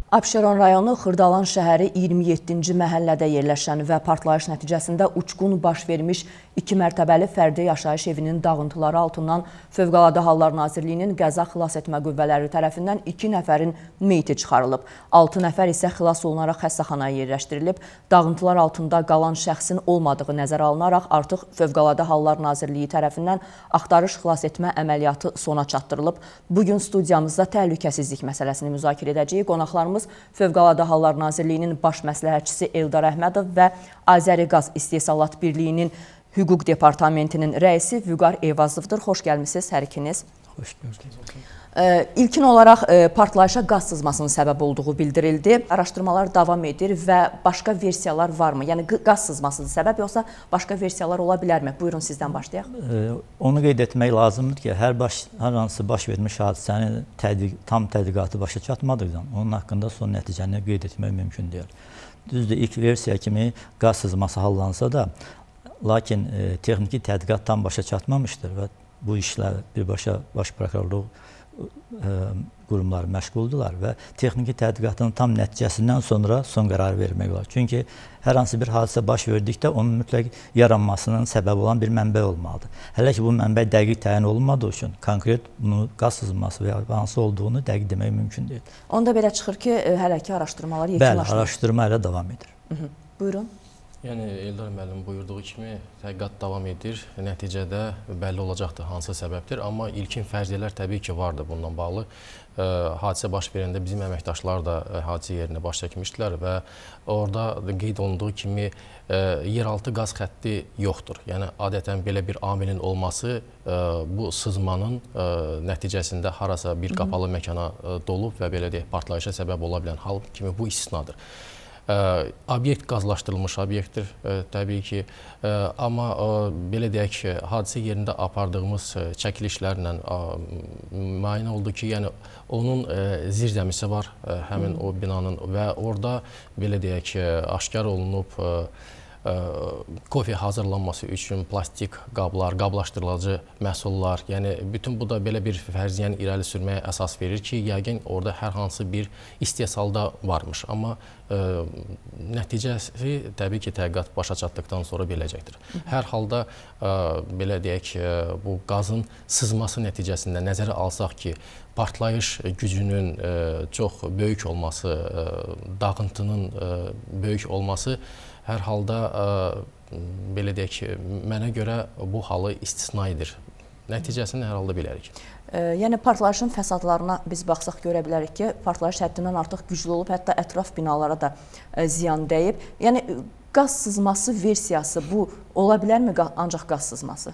Abşeron rayonu Xırdalan şəhəri 27-ci məhəllədə yerləşən və partlayış nəticəsində uçqun baş vermiş 2 mərtəbəli fərdi yaşayış evinin dağıntıları altından Fövqəladə Hallar Nazirliyinin qəza xilas etmə qüvvələri tərəfindən 2 nəfərin meyti çıxarılıb. 6 nəfər isə xilas olunaraq xəstəxanaya yerləşdirilib. Dağıntılar altında qalan şəxsin olmadığı nəzərə alınaraq artıq Fövqəladə Hallar Nazirliyi tərəfindən axtarış xilas etmə əməliyyatı sona çatdırılıb. Bugün studiyamızda təhlükəsizlik məsələsini müzakirə edəcəyik. Qonaqlarımız Fövqəladə Hallar Nazirliyinin baş məsləhətçisi Eldar Əhmədov və Azəriqaz İstehsalat Birliyinin Hüquq Departamentinin rəisi Vüqar Eyvazovdur. Xoş gəlmişsiniz hər ikiniz. Xoş gördük. İlkin olaraq partlayışa qaz sızmasının səbəb olduğu bildirildi. Araşdırmalar davam edir və başqa versiyalar varmı? Yəni qaz sızmasıdır səbəb, yoxsa başqa versiyalar ola bilərmi? Buyurun sizdən başlayaq. Onu qeyd etmək lazımdır ki, hər hansı baş vermiş hadisənin tam tədqiqatı başa çatmadıqdan onun haqqında son nəticəni qeyd etmək mümkün deyil. Düzdür, ilk versiya kimi qaz sızması hallansa da, lakin texniki tədqiqat tam başa çatmamışdır və bu işlə birbaşa baş prokurorluq qurumları məşğuldular və texniki tədqiqatın tam nəticəsindən sonra son qərar vermək olar. Çünki hər hansı bir hadisə baş verdikdə onun mütləq yaranmasının səbəbi olan bir mənbə olmalıdır. Hələ ki, bu mənbə dəqiq təyin olunmadığı üçün konkret bunu qaz sızması və hansı olduğunu dəqiq demək mümkün deyil. Onda belə çıxır ki, hələ ki araşdırmalar yekunlaşmır. Bəli, araşdırma hələ davam edir. Buyurun. Yəni, Eldar müəllim buyurduğu kimi tədqiqat davam edir. Nəticədə bəlli olacaqdır hansı səbəbdir. Amma ilkin fərziyyələr təbii ki, vardır bununla bağlı. Hadisə baş verəndə bizim əməkdaşlar da hadisə yerinə baş çəkmişdilər və orada qeyd olunduğu kimi yeraltı qaz xətti yoxdur. Yəni, adətən belə bir amilin olması bu sızmanın nəticəsində harasa bir qapalı məkana dolub və belə deyək, partlayışa səbəb ola bilən hal kimi bu istisnadır. Obyekt qazlaşdırılmış obyektdir təbii ki, amma belə deyək ki, hadisə yerində apardığımız çəkilişlərlə müayinə oldu ki, yəni onun zirzəmisi var həmin o binanın və orada belə deyək ki, aşkar olunub kofe hazırlanması üçün plastik qablar, qablaşdırıcı məhsullar, yəni bütün bu da belə bir fərziyyəni irəli sürməyə əsas verir ki, yəqin orada hər hansı bir istehsalda varmış. Amma nəticəsi təbii ki, tədqiqat başa çatdıqdan sonra biləcəkdir. Hər halda belə deyək, bu qazın sızması nəticəsində nəzərə alsaq ki, partlayış gücünün çox böyük olması, dağıntının böyük olması hər halda belə deyək ki, mənə görə bu halı istisnaidir. Nəticəsini hər halda bilərik. Yəni partlayışın fəsadlarına biz baxsaq görə bilərik ki, partlayış həddindən artıq güclü olub, hətta ətraf binalara da ziyan dəyib. Yəni qaz sızması versiyası bu ola bilərmi ancaq qaz sızması?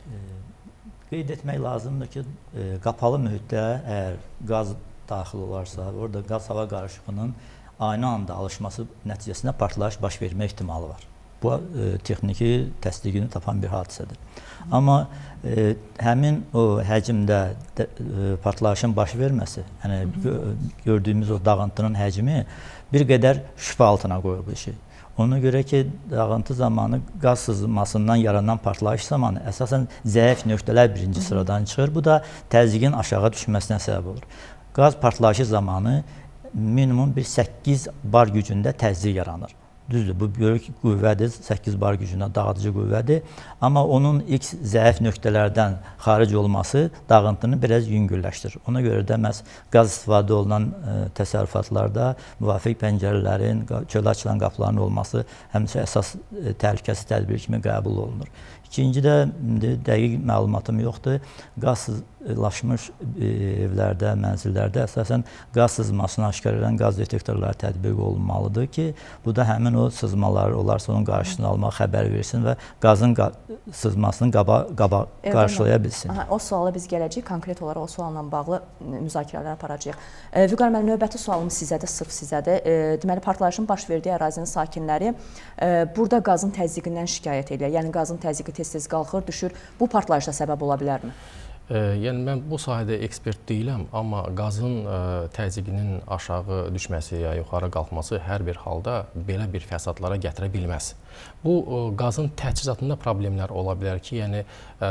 Qeyd etmək lazımdır ki, qapalı mühitdə əgər qaz daxil olarsa, orada qaz-hava qarışığının aynı anda alışması nəticəsində partlayış baş vermə ehtimalı var. Bu, texniki təsdiqini tapan bir hadisədir. Amma həmin o həcmdə partlayışın baş verməsi, yəni gördüyümüz o dağıntının həcmi bir qədər şübhə altına qoyur bu işi. Ona görə ki, dağıntı zamanı qaz sızmasından yaranan partlayış zamanı əsasən zəif nöqtələr birinci sıradan çıxır. Bu da təzyiqin aşağı düşməsinə səbəb olur. Qaz partlayışı zamanı minimum bir 8 bar gücündə təzyiq yaranır. Düzdür, bu böyük qüvvədir, 8 bar gücündə dağıdıcı qüvvədir. Amma onun ilk zəif nöqtələrdən xaric olması dağıntını biraz yüngülləşdirir. Ona görə də məhz qaz istifadə olunan təsərrüfatlarda müvafiq pəncərələrin, çölə açılan qapıların olması həmişə əsas təhlükəsiz tədbir kimi qəbul olunur. İkinci də dəqiq məlumatım yoxdur. Qazlaşmış evlərdə, mənzillərdə əsasən qaz sızmasını aşkar edən qaz detektorları tətbiq olunmalıdır ki, bu da həmin o sızmalar olarsa onun qarşısını almaq, xəbər versin və qazın sızmasını qarşılaya bilsin. O suala biz gələcəyik, konkret olaraq o sualla bağlı müzakirələr aparacağıq. Vüqar müəllim, növbəti sualımız sizədir, sırf sizədir. Deməli, partlayışın baş verdiyi ərazinin sakinləri burada qazın təzyiqindən şikayət edir. Yəni qazın təzyiqi tez-tez qalxır, düşür. Bu partlayışa səbəb ola bilərmi? Yəni mən bu sahədə ekspert deyiləm, amma qazın təzyiqinin aşağı düşməsi ya yuxarı qalxması hər bir halda belə bir fəsadlara gətirə bilməz. Bu qazın təchizatında problemlər ola bilər ki, yəni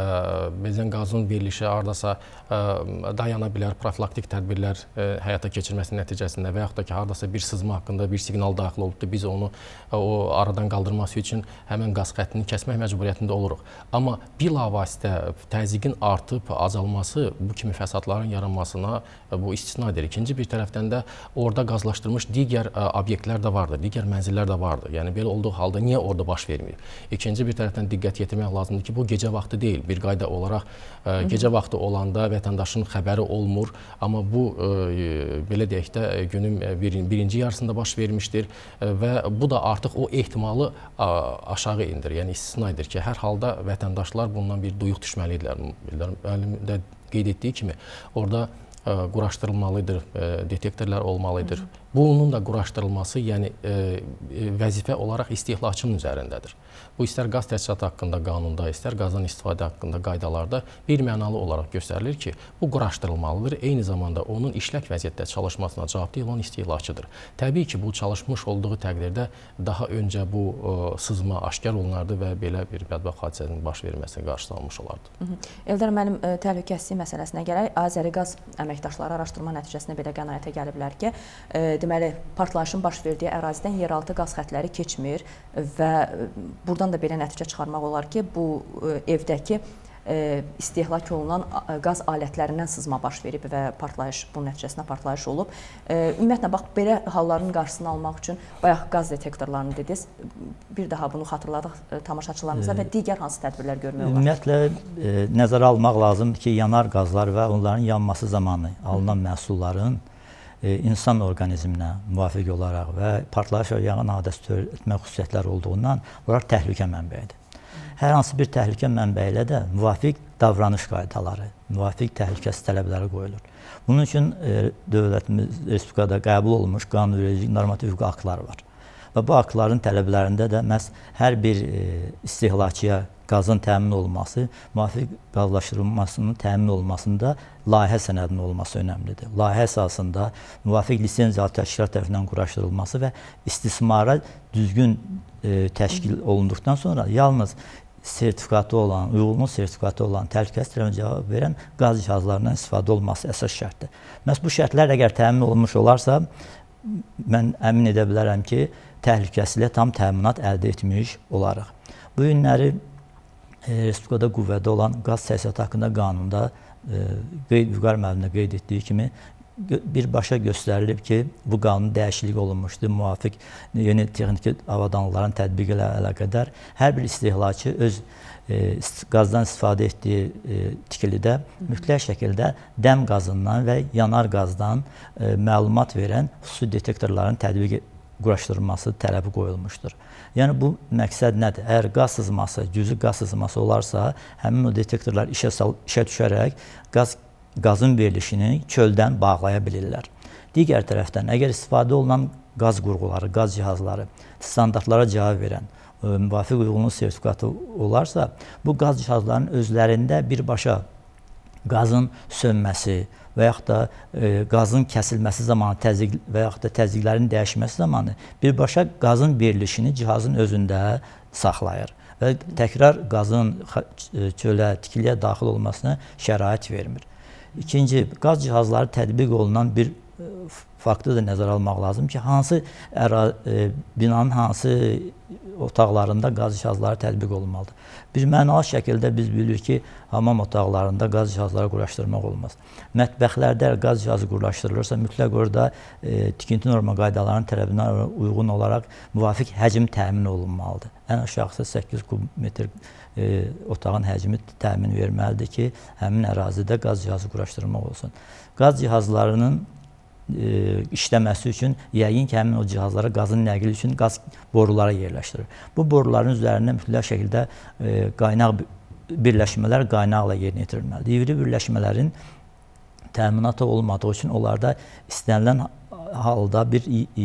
bəzən qazın verilişi hardasa dayana bilər, profilaktik tədbirlər həyata keçirməsinin nəticəsində və yaxud da ki, hardasa bir sızma haqqında bir siqnal daxil olubdur, biz onu o aradan qaldırması üçün həmin qaz xəttini kəsmək məcburiyyətində oluruq. Amma bilavasitə təzyiqin artıb azalması bu kimi fəsadların yaranmasına bu istisnadır. İkinci bir tərəfdən də orada qazlaşdırılmış digər obyektlər də vardır, digər mənzillər də vardır. Yəni belə olduğu halda niyə orada baş vermir? İkinci bir tərəfdən diqqət yetirmək lazımdır ki, bu gecə vaxtı deyil. Bir qayda olaraq gecə vaxtı olanda vətəndaşın xəbəri olmur, amma bu belə deyək də günün birinci yarısında baş vermişdir və bu da artıq o ehtimalı aşağı indir, yəni istisnadır ki, hər halda vətəndaşlar bundan bir duyuq düşməlidirlər. Müəllim də qeyd etdiyi kimi, orada quraşdırılmalıdır, detektorlar olmalıdır. Bunun da quraşdırılması, yəni vəzifə olaraq istehlakçının üzərindədir. Bu, istər qaz təchizatı haqqında qanunda, istər qazdan istifadə haqqında qaydalarda bir mənalı olaraq göstərilir ki, bu quraşdırılmalıdır. Eyni zamanda onun işlək vəziyyətdə çalışmasına cavabdeh olan istehlakçıdır. Təbii ki, bu çalışmış olduğu təqdirdə daha öncə bu sızma aşkar olunardı və belə bir bədbəxt hadisənin baş verməsinə qarşı alınmış olardı. Eldar müəllim, təhlükəsizlik məsələsinə gələk. Azəriqaz əməkdaşları araşdırma nəticəsində belə qənaətə gəliblər ki, deməli, partlayışın baş verdiyi ərazidən yeraltı qaz xətləri keçmir və buradan da belə nəticə çıxarmaq olar ki, bu evdəki istehlak olunan qaz alətlərindən sızma baş verib və partlayış, bunun nəticəsində partlayış olub. Ümumiyyətlə, bax, belə halların qarşısını almaq üçün bayaq qaz detektorlarını dediniz, bir daha bunu xatırladıq tamaşaçılarımıza və digər hansı tədbirlər görmək olar? Ümumiyyətlə, nəzərə almaq lazımdır ki, yanar qazlar və onların yanması zamanı alınan məhsulların insan orqanizminə müvafiq olaraq və partlayış və yanğın hadisəsi törət etmə xüsusiyyətləri olduğundan bunlar təhlükə mənbəyidir. Hər hansı bir təhlükə mənbəyi ilə də müvafiq davranış qaydaları, müvafiq təhlükəsizlik tələbləri qoyulur. Bunun üçün dövlətimiz Respublikada qəbul olunmuş qanunvericilik normativ hüquqi aktlar var. Və bu aktların tələblərində də məhz hər bir istehlakçıya qazın təmin olunması, müvafiq qazlaşdırılmasının təmin olunmasında layihə sənədinin olması önəmlidir. Layihə əsasında müvafiq lisenziyalı təşkilat tərəfindən quraşdırılması və istismara düzgün təşkil olunduqdan sonra yalnız sertifikatı olan, uyğunluq sertifikatı olan, təhlükəsizlik tərəfindən cavab verən qaz cihazlarından istifadə olması əsas şərtdir. Məhz bu şərtlər əgər təmin olunmuş olarsa, mən əmin edə bilərəm ki, təhlükəsizliyə tam təminat əldə etmiş olarıq. Bu günləri Respublikada qüvvədə olan qaz təchizatı haqqında qanunda Vüqar müəllimlə qeyd etdiyi kimi birbaşa göstərilib ki, bu qanun dəyişiklik olunmuşdur, müvafiq yeni texniki avadanlıqların tətbiqi ilə əlaqədar hər bir istehlakçı öz qazdan istifadə etdiyi tikilidə mütləq şəkildə dəm qazından və yanar qazdan məlumat verən xüsusi detektorların tətbiqi quraşdırılması tələbi qoyulmuşdur. Yəni, bu məqsəd nədir? Əgər qaz sızması, cüzi qaz sızması olarsa, həmin o detektorlar işə düşərək qazın verilişini çöldən bağlaya bilirlər. Digər tərəfdən, əgər istifadə olunan qaz qurğuları, qaz cihazları standartlara cavab verən, müvafiq uyğunluq sertifikatı olarsa, bu qaz cihazlarının özlərində birbaşa qazın sönməsi və yaxud da qazın kəsilməsi zamanı və yaxud da təzyiqlərin dəyişməsi zamanı birbaşa qazın verilişini cihazın özündə saxlayır və təkrar qazın çölə, tikiliyə daxil olmasına şərait vermir. İkinci, qaz cihazları tətbiq olunan bir faktı da nəzərə almaq lazım ki, binanın hansı otaqlarında qaz cihazları tətbiq olunmalıdır. Bir mənalı şəkildə biz bilirik ki, hamam otaqlarında qaz cihazları quraşdırmaq olmaz. Mətbəxlərdə qaz cihazı quraşdırılırsa, mütləq orada tikinti norma qaydalarının tələbinə uyğun olaraq müvafiq həcm təmin olunmalıdır. Ən aşağısı 8 kubmetr otağın həcmi təmin verməlidir ki, həmin ərazidə qaz cihazı quraşdırmaq olsun. Qaz cihazlarının işləməsi üçün yəqin ki, həmin o cihazlara qazın nəqli üçün qaz boruları yerləşdirir. Bu boruların üzərində mütləq şəkildə qaynaq birləşmələr qaynaqla yerinə yetirilməlidir. İvri birləşmələrin təminatı olmadığı üçün onlarda istənilən halda bir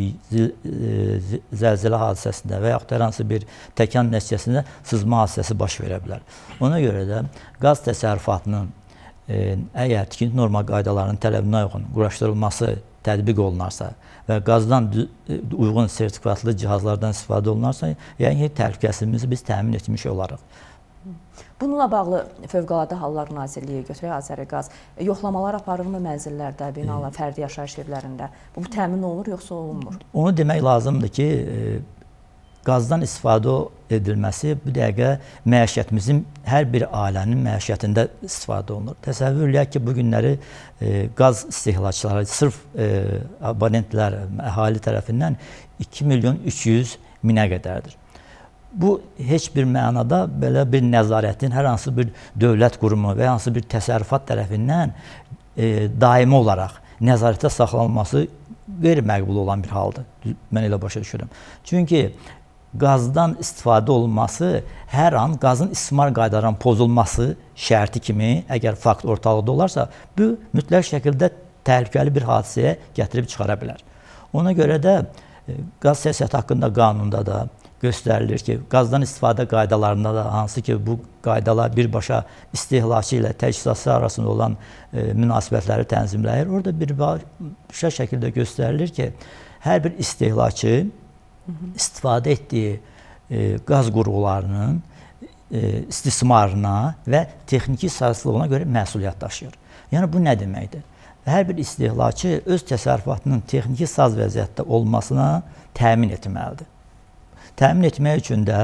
zəlzələ hadisəsində və yaxud hər hansı bir təkan nəticəsində sızma hadisəsi baş verə bilər. Ona görə də qaz təsərrüfatının əgər tikinti norma qaydalarının tələbinə uyğun quraşdırılması tətbiq olunarsa və qazdan uyğun sertifikatlı cihazlardan istifadə olunarsa, yəni təhlükəsizliyimizi biz təmin etmiş olarıq. Bununla bağlı Fövqəladə Hallar Nazirliyi götürək Azəriqaz yoxlamalar aparırmı mənzillərdə, binalar, fərdi yaşayış evlərində? Bu təmin olunur yoxsa olunmur? Onu demək lazımdır ki, qazdan istifadə edilməsi bu dəqiqə məişətimizin hər bir ailənin məişətində istifadə olunur. Təsəvvür eləyək ki, bu günləri qaz istehlakçıları, sırf abonentlər, əhali tərəfindən 2.300.000-ə qədərdir. Bu, heç bir mənada belə bir nəzarətin hər hansı bir dövlət qurumu və hansı bir təsərrüfat tərəfindən daimi olaraq nəzarətə saxlanılması qeyri-məqbul olan bir haldır. Mən elə başa düşürəm. Çünki qazdan istifadə olunması hər an qazın istismar qaydalarının pozulması şərti kimi, əgər fakt ortalıqda olarsa, bu mütləq şəkildə təhlükəli bir hadisəyə gətirib çıxara bilər. Ona görə də qaz siyasəti haqqında qanunda da göstərilir ki, qazdan istifadə qaydalarında da, hansı ki, bu qaydalar birbaşa istehlakçı ilə təchizatçılar arasında olan münasibətləri tənzimləyir. Orada birbaşa şəkildə göstərilir ki, hər bir istehlakçı istifadə etdiyi qaz qurğularının istismarına və texniki sahəçiliyinə görə məsuliyyət daşıyır. Yəni, bu nə deməkdir? Hər bir istehlakçı öz təsərrüfatının texniki saz vəziyyətdə olmasına təmin etməlidir. Təmin etmək üçün də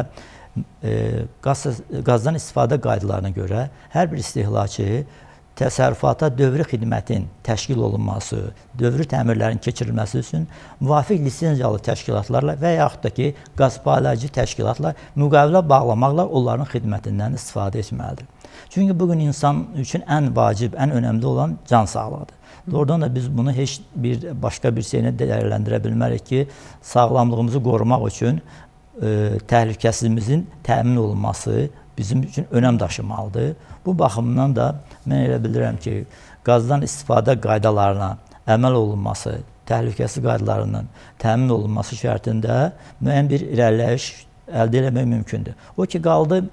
qazdan istifadə qaydalarına görə hər bir istehlakçı təsərrüfata dövrü xidmətin təşkil olunması, dövrü təmirlərin keçirilməsi üçün müvafiq lisenziyalı təşkilatlarla və yaxud da ki, qaz paylayıcı təşkilatla müqavilə bağlamaqla onların xidmətindən istifadə etməlidir. Çünki bugün insan üçün ən vacib, ən önəmli olan can sağlığıdır. Doğrudan da biz bunu heç bir başqa bir şeylə dəyərləndirə bilmərik ki, sağlamlığımızı qorumaq üçün təhlükəsizliyimizin təmin olunması bizim üçün önəm daşımalıdır. Bu baxımdan da mən elə bilirəm ki, qazdan istifadə qaydalarına əməl olunması, təhlükəsizlik qaydalarının təmin olunması şərtində müəyyən bir irəliləyiş əldə etmək mümkündür. O ki, qaldı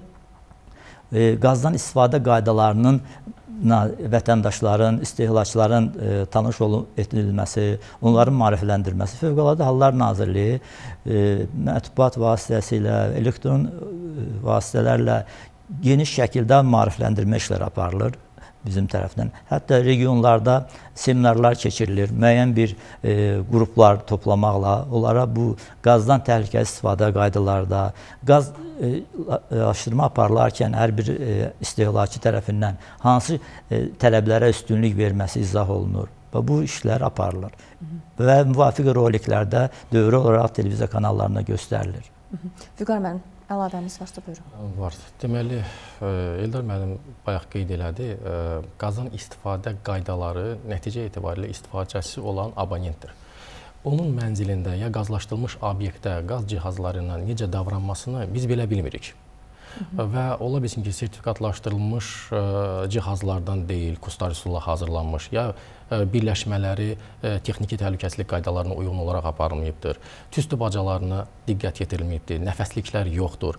qazdan istifadə qaydalarının vətəndaşların, istehlakçıların tanış edilməsi, onların maarifləndirilməsi. Fövqəladə Hallar Nazirliyi mətbuat vasitəsilə, elektron vasitələrlə geniş şəkildə maarifləndirmə işləri aparılır bizim tərəfdən. Hətta regionlarda seminarlar keçirilir, müəyyən bir qruplar toplamaqla onlara bu qazdan təhlükəli istifadə qaydalarda, qaz aşırma aparılarkən hər bir istehlakçı tərəfindən hansı tələblərə üstünlük verməsi izah olunur və bu işlər aparılır və müvafiq roliklərdə dövrə olaraq televiziya kanallarına göstərilir. Vüqar müəllim, əlavəniz varsa buyurun. Var. Deməli, Eldar müəllim bayaq qeyd elədi, qazdan istifadə qaydaları nəticə etibarilə istifadəçisi olan abonentdir. Onun mənzilində ya qazlaşdırılmış obyektdə qaz cihazları ilə necə davranmasını biz belə bilmirik. Və ola bilsin ki, sertifikatlaşdırılmış cihazlardan deyil, kustar üsulla hazırlanmış, ya birləşmələri texniki təhlükəsizlik qaydalarına uyğun olaraq aparılmayıbdır, tüstü bacalarına diqqət yetirilməyibdir, nəfəsliklər yoxdur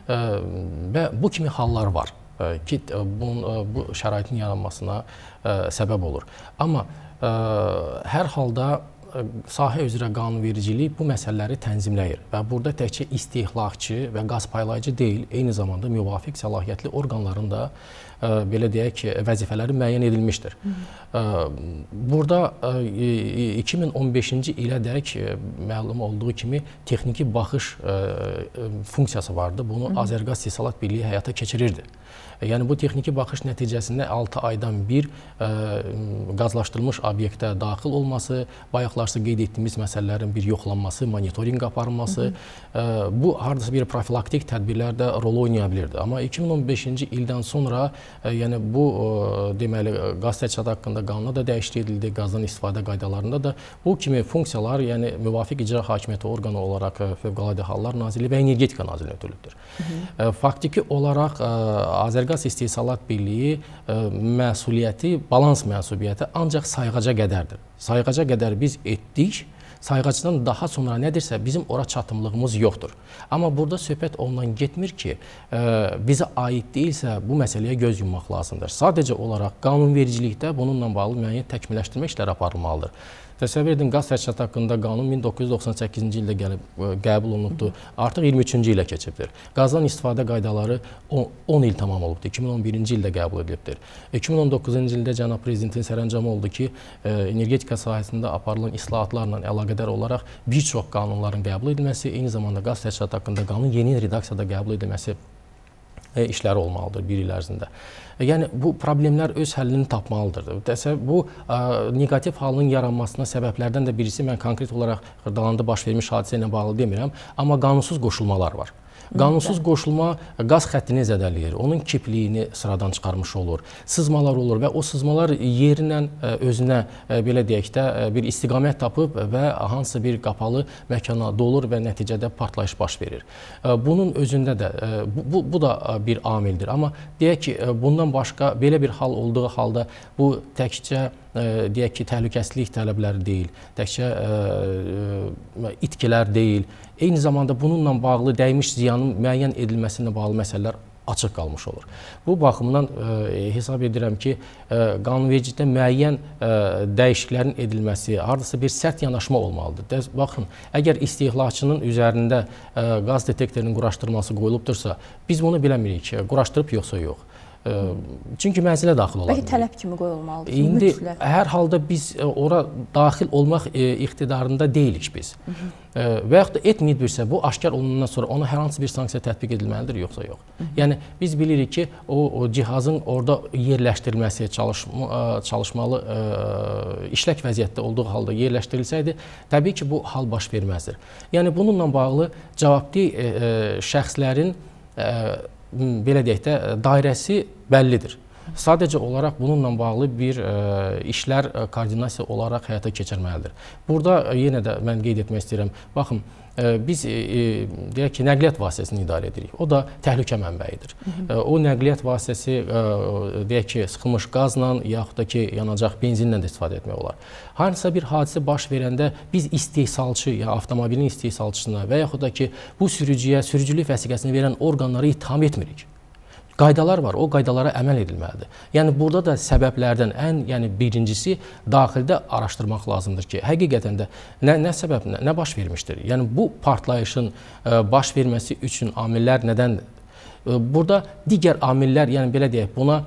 və bu kimi hallar var ki, bu şəraitin yaranmasına səbəb olur. Amma hər halda sahə üzrə qanunvericilik bu məsələləri tənzimləyir və burada təkcə istehlakçı və qaz paylayıcı deyil, eyni zamanda müvafiq səlahiyyətli orqanların da belə deyək ki, vəzifələri müəyyən edilmişdir. Burada 2015-ci ilədək məlum olduğu kimi texniki baxış funksiyası vardı. Bunu Azərqaz İstehsalat Birliyi həyata keçirirdi. Yəni, bu texniki baxış nəticəsində 6 aydan bir qazlaşdırılmış obyektə daxil olması, bayaqlarsa qeyd etdiyimiz məsələlərin bir yoxlanması, monitorinq aparılması, bu hardasa bir profilaktik tədbirlərdə rol oynaya bilirdi. Amma 2015-ci ildən sonra yəni bu deməli qaz təchizatı haqqında qanuna da dəyişiklik edildi, qazdan istifadə qaydalarında da bu kimi funksiyalar, yəni müvafiq icra hakimiyyəti orqanı olaraq Fövqəladə Hallar Nazirliyi və Energetika Nazirliyinə ötürülübdür. Faktiki olaraq Azərqaz İstehsalat Birliyi məsuliyyəti, balans məsuliyyəti ancaq sayğaca qədərdir. Sayğaca qədər biz etdik sayğacdan daha sonra nədirsə bizim ora çatımlığımız yoxdur. Amma burada söhbət ondan getmir ki, bizə aid deyilsə bu məsələyə göz yummaq lazımdır. Sadəcə olaraq qanunvericilikdə bununla bağlı müəyyən təkmilləşdirmə işləri aparılmalıdır. Təsəvvür edin, qaz təchizatı haqqında qanun 1998-ci ildə qəbul olunubdur. Artıq 23-cü ilə keçibdir. Qazdan istifadə qaydaları 10 il tamam olubdur. 2011-ci ildə qəbul edilibdir. 2019-cu ildə cənab prezidentin sərəncamı oldu ki, energetika sahəsində aparılan islahatlarla əlaqədar olaraq bir çox qanunların qəbul edilməsi, eyni zamanda qaz təchizatı haqqında qanun yeni redaksiyada qəbul edilməsi işləri olmalıdır bir il ərzində. Yəni, bu problemlər öz həllini tapmalıdır. Bu, negativ halının yaranmasına səbəblərdən də birisi, mən konkret olaraq Xırdalanda baş vermiş hadisə ilə bağlı demirəm, amma qanunsuz qoşulmalar var. Qanunsuz qoşulma qaz xəttini zədələyir, onun kipliyini sıradan çıxarmış olur, sızmalar olur və o sızmalar yerlə özünə, belə deyək də, bir istiqamət tapıb və hansısa bir qapalı məkana dolur və nəticədə partlayış baş verir. Bunun özündə də, bu da bir amildir. Amma deyək ki, bundan başqa belə bir hal olduğu halda bu təkcə deyək ki, təhlükəsizlik tələbləri deyil, təkcə itkilər deyil, eyni zamanda bununla bağlı dəymiş ziyanın müəyyən edilməsinə bağlı məsələlər açıq qalmış olur. Bu baxımdan hesab edirəm ki, qanunvericilikdə müəyyən dəyişikliklərin edilməsi, hardasa bir sərt yanaşma olmalıdır. Baxın, əgər istehlakçının üzərində qaz detektorunun quraşdırılması qoyulubdursa, biz bunu bilemirik ki, quraşdırıb yoxsa yox. Çünki mənzilə daxil ola bilir. Bəlkə tələb kimi qoyulmalıdır. İndi hər halda biz ora daxil olmaq iqtidarında deyilik biz. Və yaxud da etməyibdirsə, bu aşkar olunandan sonra ona hər hansı bir sanksiya tətbiq edilməlidir, yoxsa yox. Yəni, biz bilirik ki, o cihazın orada yerləşdirilməsi, çalışmalı, işlək vəziyyətdə olduğu halda yerləşdirilsəydi, təbii ki, bu hal baş verməzdir. Yəni, bununla bağlı cavabdeh şəxslərin belə deyək də, dairəsi bəllidir. Sadəcə olaraq bununla bağlı bir işlər koordinasiya olaraq həyata keçirməlidir. Burada yenə də mən qeyd etmək istəyirəm. Baxın, biz deyək ki, nəqliyyat vasitəsini idarə edirik. O da təhlükə mənbəyidir. O nəqliyyat vasitəsi deyək ki, sıxılmış qazla yaxud da ki, yanacaq benzinlə də istifadə etmək olar. Hansısa bir hadisə baş verəndə biz istehsalçı, ya avtomobilin istehsalçısına və yaxud da ki, bu sürücüyə sürücülük vəsiqəsini verən orqanları ittiham etmirik. Qaydalar var, o qaydalara əməl edilməlidir. Yəni, burada da səbəblərdən birincisi daxildə araşdırmaq lazımdır ki, həqiqətən də nə səbəb, nə baş vermişdir? Yəni, bu partlayışın baş verməsi üçün amillər nədəndir? Burada digər amillər, yəni belə deyək, buna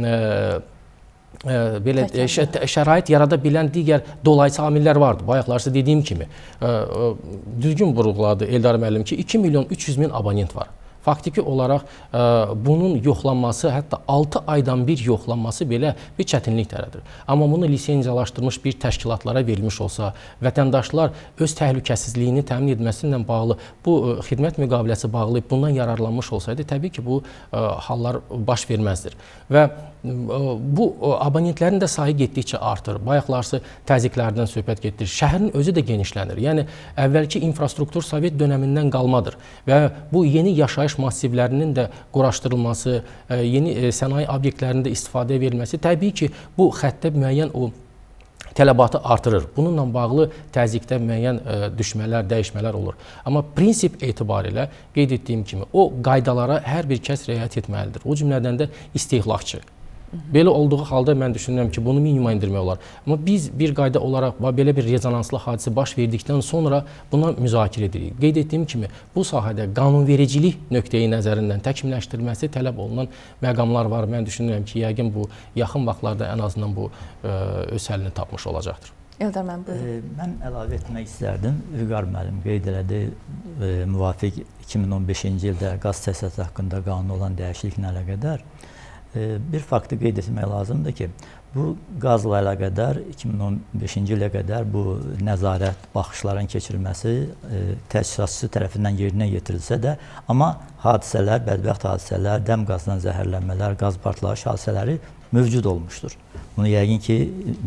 şərait yarada bilən digər dolayıcı amillər vardır. Bayaqlarsa dediyim kimi, düzgün vurğuladı Eldar müəllim ki, 2.300.000 abonent var. Faktiki olaraq bunun yoxlanması, hətta 6 aydan bir yoxlanması belə bir çətinlik tərədir. Amma bunu lisenziyalaşdırmış bir təşkilatlara verilmiş olsa, vətəndaşlar öz təhlükəsizliyini təmin etməsi ilə bağlı bu xidmət müqaviləsi bağlayıb bundan yararlanmış olsaydı, təbii ki, bu hallar baş verməzdir. Və bu abonentlərin də sayı getdikcə artır. Bayaqlarsa təzyiqlərdən söhbət getdir. Şəhərin özü də genişlənir. Yəni, əvvəlki infrastruktur Sovet dönəmindən qalmadır və bu yeni yaşayış massivlərinin də quraşdırılması, yeni sənaye obyektlərində istifadəyə verilməsi təbii ki, bu xəttə müəyyən o tələbatı artırır. Bununla bağlı təzyiqdə müəyyən düşmələr, dəyişmələr olur. Amma prinsip etibarilə qeyd etdiyim kimi, o qaydalara hər bir kəs riayət etməlidir. O cümlədən də istehlakçı. Belə olduğu halda mən düşünürəm ki, bunu minimuma indirmək olar. Amma biz bir qayda olaraq belə bir rezonanslı hadisə baş verdikdən sonra buna müzakirə edirik. Qeyd etdiyim kimi, bu sahədə qanunvericilik nöqteyi nəzərindən təkmilləşdirilməsi tələb olunan məqamlar var. Mən düşünürəm ki, yəqin bu yaxın vaxtlarda ən azından bu öz həllini tapmış olacaqdır. Eldar müəllim, buyurun. Mən əlavə etmək istərdim. Vüqar müəllim qeyd elədi, müvafiq 2015-ci ildə qaz təchizatı haqqında qanun olan dəyişikliklə əlaqədar. Bir faktı qeyd etmək lazımdır ki, bu qazla əlaqədar 2015-ci ilə qədər bu nəzarət, baxışların keçirilməsi təchizatçısı tərəfindən yerinə yetirilsə də, amma hadisələr, bədbəxt hadisələr, dəm qazdan zəhərlənmələr, qaz partlayış hadisələri mövcud olmuşdur. Bunu yəqin ki,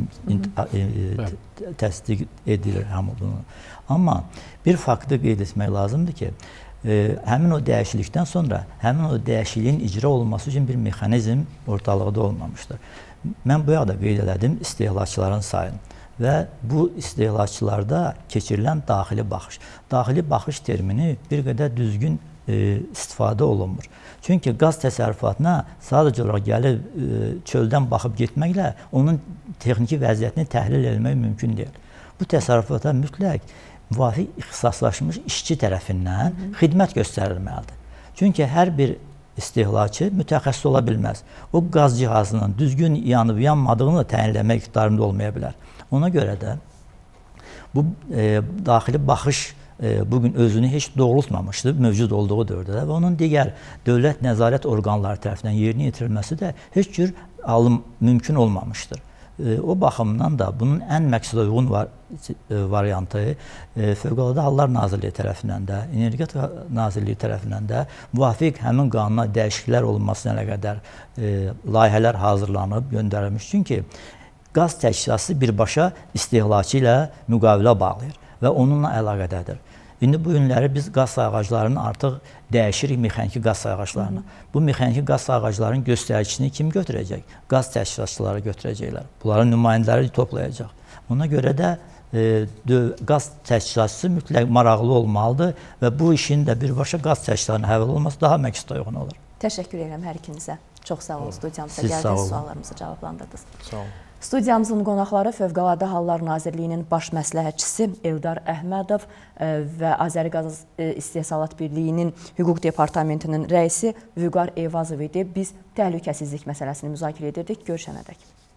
təsdiq edilir hamı bunu. Amma bir faktı qeyd etmək lazımdır ki, həmin o dəyişiklikdən sonra həmin o dəyişikliyin icra olunması üçün bir mexanizm ortalıqda olmamışdır. Mən bu yaqda qeyd elədim istehlakçıların sayını və bu istehlakçılarda keçirilən daxili baxış. Daxili baxış termini bir qədər düzgün istifadə olunmur. Çünki qaz təsərrüfatına sadəcə olaraq gəlib çöldən baxıb getməklə onun texniki vəziyyətini təhlil etmək mümkün deyil. Bu təsərrüfata mütləq müvafiq ixtisaslaşmış işçi tərəfindən xidmət göstərilməlidir. Çünki hər bir istehlakçı mütəxəssis ola bilməz. O qaz cihazının düzgün yanıb-yanmadığını təyin etmək iqtidarında olmaya bilər. Ona görə də bu daxili baxış bugün özünü heç doğrultmamışdır mövcud olduğu dövrdə və onun digər dövlət nəzarət orqanları tərəfindən yerinə yetirilməsi də heç cür mümkün olmamışdır. O baxımdan da bunun ən məqsədəuyğun variantı Fövqəladə Hallar Nazirliyi tərəfindən də, Energetika Nazirliyi tərəfindən də müvafiq həmin qanuna dəyişikliklər olunmasına nə qədər layihələr hazırlanıb, göndərilmiş. Çünki qaz təchizatçısı birbaşa istehlakçı ilə müqavilə bağlayır və onunla əlaqədədir. İndi bu günləri biz qaz sayğaclarını artıq dəyişirik mexaniki qaz sayğaclarını. Bu mexaniki qaz sayğacların göstəricisini kim götürəcək? Qaz təchizatçıları götürəcəklər. Bunların nümayəndələri toplayacaq. Ona görə də qaz təchizatçısı mütləq maraqlı olmalıdır və bu işin də birbaşa qaz təchizatlarına həvalə olması daha məqsədəuyğun olur. Təşəkkür edirəm hər ikinizə. Çox sağ olun, studiyamıza Siz gəldiniz, suallarımızı cavablandırdınız. Sağ olun. Studiyamızın qonaqları Fövqəladə Hallar Nazirliyinin baş məsləhətçisi Eldar Əhmədov və Azəri Qaz İstehsalat Birliyinin Hüquq Departamentinin rəisi Vüqar Eyvazov idi. Biz təhlükəsizlik məsələsini müzakirə edirdik. Görüşənədək.